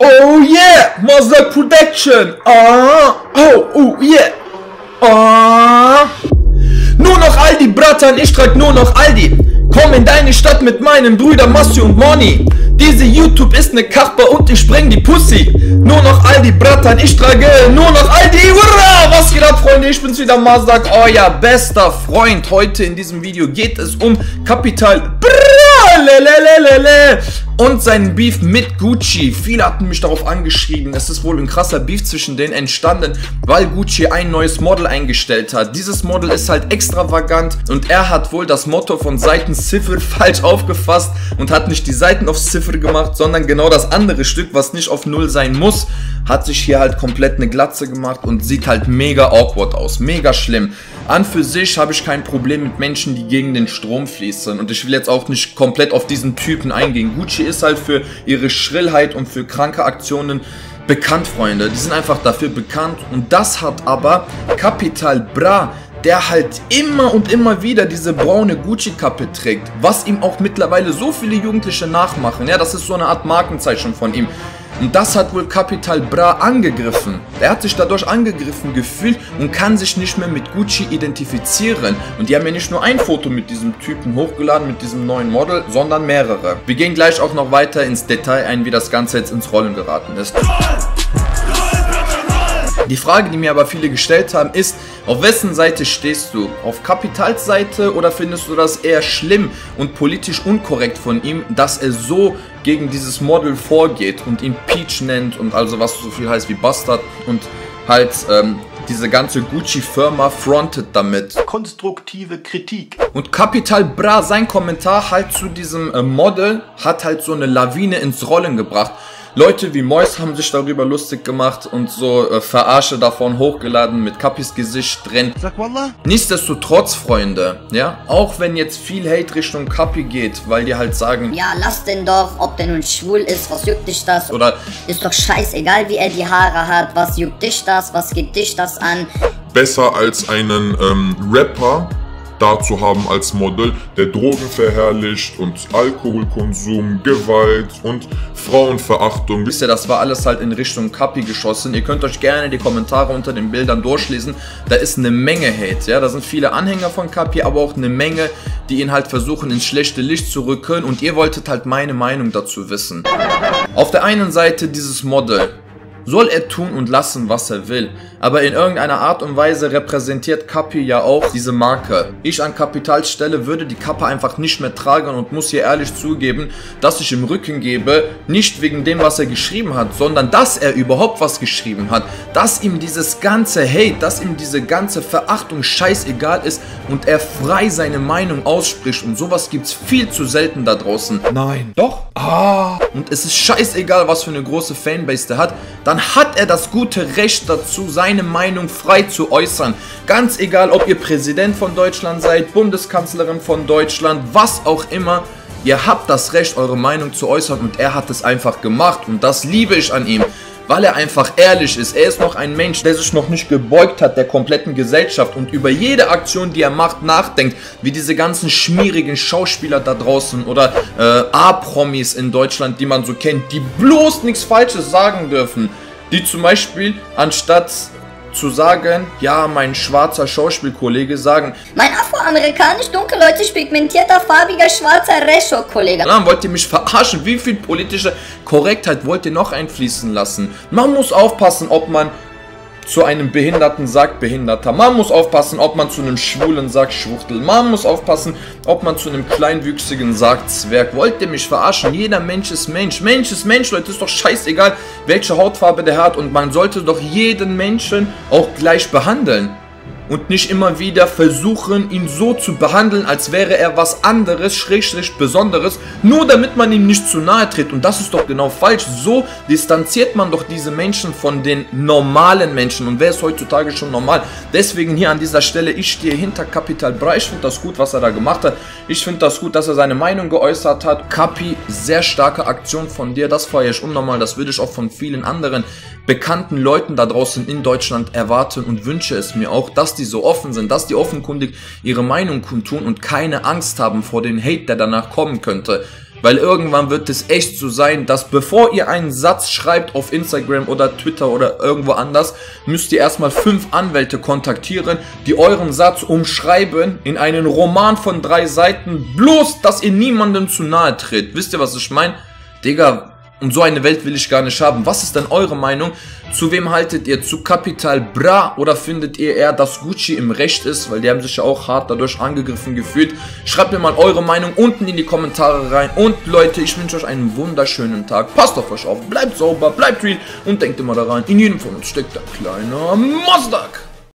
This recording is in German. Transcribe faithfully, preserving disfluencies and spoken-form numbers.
Oh yeah, Mazda Production. Ah, oh, oh yeah. Ah. Nur noch Aldi, Bratan, ich trag nur noch Aldi. Komm in deine Stadt mit meinen Brüdern Massi und Moni. Diese YouTube ist ne Kachba und ich spreng die Pussy. Nur noch Aldi, Bratan, ich trage nur noch Aldi. Hurra! Was geht ab, Freunde? Ich bin's wieder, Mazda, euer bester Freund. Heute in diesem Video geht es um Capital Bra und seinen Beef mit Gucci. Viele hatten mich darauf angeschrieben. Es ist wohl ein krasser Beef zwischen denen entstanden, weil Gucci ein neues Model eingestellt hat. Dieses Model ist halt extravagant und er hat wohl das Motto von Seiten Ziffer falsch aufgefasst und hat nicht die Seiten auf Ziffer gemacht, sondern genau das andere Stück, was nicht auf Null sein muss, hat sich hier halt komplett eine Glatze gemacht und sieht halt mega awkward aus, mega schlimm. An für sich habe ich kein Problem mit Menschen, die gegen den Strom fließen, und ich will jetzt auch nicht komplett auf diesen Typen eingehen. Gucci ist halt für ihre Schrillheit und für kranke Aktionen bekannt, Freunde. Die sind einfach dafür bekannt, und das hat aber Capital Bra, der halt immer und immer wieder diese braune Gucci-Kappe trägt, was ihm auch mittlerweile so viele Jugendliche nachmachen. Ja, das ist so eine Art Markenzeichen von ihm. Und das hat wohl Capital Bra angegriffen. Er hat sich dadurch angegriffen gefühlt und kann sich nicht mehr mit Gucci identifizieren. Und die haben ja nicht nur ein Foto mit diesem Typen hochgeladen, mit diesem neuen Model, sondern mehrere. Wir gehen gleich auch noch weiter ins Detail ein, wie das Ganze jetzt ins Rollen geraten ist. Die Frage, die mir aber viele gestellt haben, ist: Auf wessen Seite stehst du? Auf Capitals Seite, oder findest du das eher schlimm und politisch unkorrekt von ihm, dass er so gegen dieses Model vorgeht und ihn Peach nennt und also was so viel heißt wie Bastard und halt ähm, diese ganze Gucci-Firma frontet damit? Konstruktive Kritik. Und Capital Bra, sein Kommentar halt zu diesem äh, Model, hat halt so eine Lawine ins Rollen gebracht. Leute wie Mois haben sich darüber lustig gemacht und so äh, Verarsche davon hochgeladen mit Capis Gesicht drin. Sag Wallah. Nichtsdestotrotz, Freunde, ja, auch wenn jetzt viel Hate Richtung Capi geht, weil die halt sagen, ja, lass den doch, ob der nun schwul ist, was juckt dich das? Oder ist doch scheißegal, wie er die Haare hat, was juckt dich das, was geht dich das an? Besser als einen ähm, Rapper da zu haben als Model, der Drogen verherrlicht und Alkoholkonsum, Gewalt und Frauenverachtung. Wisst ihr, das war alles halt in Richtung Capi geschossen. Ihr könnt euch gerne die Kommentare unter den Bildern durchlesen. Da ist eine Menge Hate, ja. Da sind viele Anhänger von Capi, aber auch eine Menge, die ihn halt versuchen ins schlechte Licht zu rücken. Und ihr wolltet halt meine Meinung dazu wissen. Auf der einen Seite dieses Model. Soll er tun und lassen, was er will. Aber in irgendeiner Art und Weise repräsentiert Capi ja auch diese Marke. Ich an Capitals Stelle würde die Kappe einfach nicht mehr tragen und muss hier ehrlich zugeben, dass ich ihm Rücken gebe, nicht wegen dem, was er geschrieben hat, sondern dass er überhaupt was geschrieben hat. Dass ihm dieses ganze Hate, dass ihm diese ganze Verachtung scheißegal ist und er frei seine Meinung ausspricht. Und sowas gibt's viel zu selten da draußen. Nein. Doch? Ah. Und es ist scheißegal, was für eine große Fanbase der hat. Dann hat er das gute Recht dazu, seine Meinung frei zu äußern. Ganz egal, ob ihr Präsident von Deutschland seid, Bundeskanzlerin von Deutschland, was auch immer. Ihr habt das Recht, eure Meinung zu äußern, und er hat es einfach gemacht, und das liebe ich an ihm. Weil er einfach ehrlich ist. Er ist noch ein Mensch, der sich noch nicht gebeugt hat der kompletten Gesellschaft und über jede Aktion, die er macht, nachdenkt. Wie diese ganzen schmierigen Schauspieler da draußen oder äh, A-Promis in Deutschland, die man so kennt, die bloß nichts Falsches sagen dürfen. Die zum Beispiel anstatt zu sagen, ja, mein schwarzer Schauspielkollege, sagen, mein afroamerikanisch, dunkelhäutig, pigmentierter, farbiger, schwarzer Rescho-Kollege. Dann wollt ihr mich verarschen? Wie viel politische Korrektheit wollt ihr noch einfließen lassen? Man muss aufpassen, ob man zu einem Behinderten sagt Behinderter. Man muss aufpassen, ob man zu einem Schwulen sagt Schwuchtel. Man muss aufpassen, ob man zu einem Kleinwüchsigen sagt Zwerg. Wollt ihr mich verarschen? Jeder Mensch ist Mensch. Mensch ist Mensch, Leute. Ist doch scheißegal, welche Hautfarbe der hat. Und man sollte doch jeden Menschen auch gleich behandeln. Und nicht immer wieder versuchen, ihn so zu behandeln, als wäre er was anderes, schrägstrich Besonderes, nur damit man ihm nicht zu nahe tritt. Und das ist doch genau falsch. So distanziert man doch diese Menschen von den normalen Menschen. Und wer ist heutzutage schon normal? Deswegen hier an dieser Stelle, ich stehe hinter Capital Bra. Ich finde das gut, was er da gemacht hat. Ich finde das gut, dass er seine Meinung geäußert hat. Capi, sehr starke Aktion von dir. Das feiere ich unnormal. Das würde ich auch von vielen anderen bekannten Leuten da draußen in Deutschland erwarten und wünsche es mir auch, dass die so offen sind, dass die offenkundig ihre Meinung kundtun und keine Angst haben vor dem Hate, der danach kommen könnte. Weil irgendwann wird es echt so sein, dass bevor ihr einen Satz schreibt auf Instagram oder Twitter oder irgendwo anders, müsst ihr erstmal fünf Anwälte kontaktieren, die euren Satz umschreiben in einen Roman von drei Seiten, bloß, dass ihr niemandem zu nahe tritt. Wisst ihr, was ich meine? Digga, und so eine Welt will ich gar nicht haben. Was ist denn eure Meinung? Zu wem haltet ihr? Zu Capital Bra? Oder findet ihr eher, dass Gucci im Recht ist? Weil die haben sich ja auch hart dadurch angegriffen gefühlt. Schreibt mir mal eure Meinung unten in die Kommentare rein. Und Leute, ich wünsche euch einen wunderschönen Tag. Passt auf euch auf, bleibt sauber, bleibt real und denkt immer daran, in jedem von uns steckt ein kleiner Mosdaq.